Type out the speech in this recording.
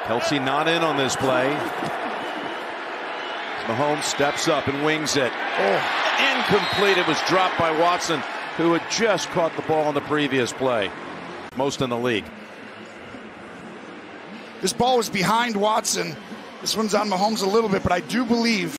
Kelsey not in on this play. Mahomes steps up and wings it. Oh, incomplete. It was dropped by Watson, who had just caught the ball on the previous play. Most in the league. This ball was behind Watson. This one's on Mahomes a little bit, but I do believe